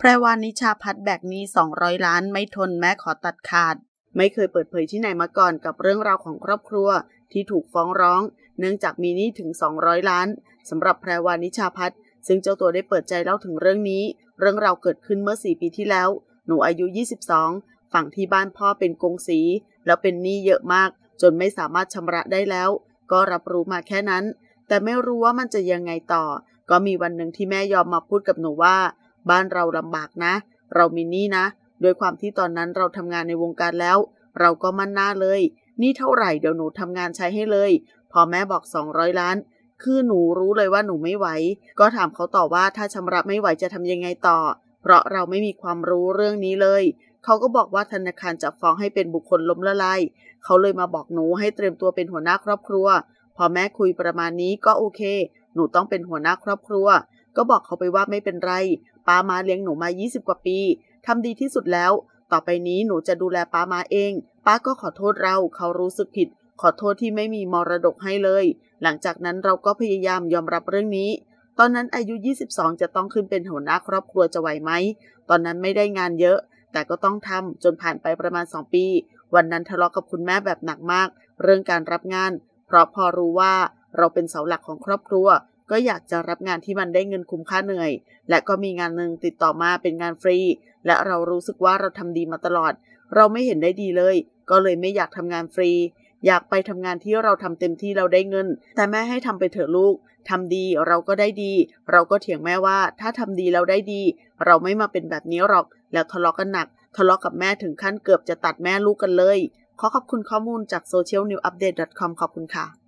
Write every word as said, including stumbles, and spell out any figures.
รวานิชาพัฒน์แบกหนี้สองร้อยล้านไม่ทนแม่ขอตัดขาดไม่เคยเปิดเผยที่ไหนมาก่อนกับเรื่องราวของครอบครัวที่ถูกฟ้องร้องเนื่องจากมีหนี้ถึงสองร้อยล้านสำหรับแพรวานิชาพัฒน์ซึ่งเจ้าตัวได้เปิดใจเล่าถึงเรื่องนี้เรื่องราวเกิดขึ้นเมื่อสี่ปีที่แล้วหนูอายุยี่สิบสองฝั่งที่บ้านพ่อเป็นกงสีแล้วเป็นหนี้เยอะมากจนไม่สามารถชำระได้แล้วก็รับรู้มาแค่นั้นแต่ไม่รู้ว่ามันจะยังไงต่อก็มีวันหนึ่งที่แม่ยอมมาพูดกับหนูว่าบ้านเราลำบากนะเรามีหนี้นะโดยความที่ตอนนั้นเราทำงานในวงการแล้วเราก็มั่นหน้าเลยหนี้เท่าไหร่เดี๋ยวหนูทำงานใช้ให้เลยพอแม่บอกสองร้อยล้านคือหนูรู้เลยว่าหนูไม่ไหวก็ถามเขาต่อว่าถ้าชำระไม่ไหวจะทำยังไงต่อเพราะเราไม่มีความรู้เรื่องนี้เลยเขาก็บอกว่าธนาคารจะฟ้องให้เป็นบุคคลล้มละลายเขาเลยมาบอกหนูให้เตรียมตัวเป็นหัวหน้าครอบครัวพอแม่คุยประมาณนี้ก็โอเคหนูต้องเป็นหัวหน้าครอบครัวก็บอกเขาไปว่าไม่เป็นไรป้ามาเลี้ยงหนูมายี่สิบกว่าปีทำดีที่สุดแล้วต่อไปนี้หนูจะดูแลป้ามาเองป้าก็ขอโทษเราเขารู้สึกผิดขอโทษที่ไม่มีมรดกให้เลยหลังจากนั้นเราก็พยายามยอมรับเรื่องนี้ตอนนั้นอายุยี่สิบสองจะต้องขึ้นเป็นหัวหน้าครอบครัวจะไหวไหมตอนนั้นไม่ได้งานเยอะแต่ก็ต้องทำจนผ่านไปประมาณสองปีวันนั้นทะเลาะกับคุณแม่แบบหนักมากเรื่องการรับงานเพราะพอรู้ว่าเราเป็นเสาหลักของครอบครัวก็อยากจะรับงานที่มันได้เงินคุ้มค่าเหนื่อยและก็มีงานหนึ่งติดต่อมาเป็นงานฟรีและเรารู้สึกว่าเราทำดีมาตลอดเราไม่เห็นได้ดีเลยก็เลยไม่อยากทำงานฟรีอยากไปทำงานที่เราทำเต็มที่เราได้เงินแต่แม่ให้ทำไปเถอะลูกทำดีเราก็ได้ดีเราก็เถียงแม่ว่าถ้าทำดีเราได้ดีเราไม่มาเป็นแบบนี้หรอกแล้วทะเลาะกันหนักทะเลาะกับแม่ถึงขั้นเกือบจะตัดแม่ลูกกันเลยขอขอบคุณข้อมูลจาก โซเชียลนิวส์อัปเดต ดอท คอม ขอบคุณค่ะ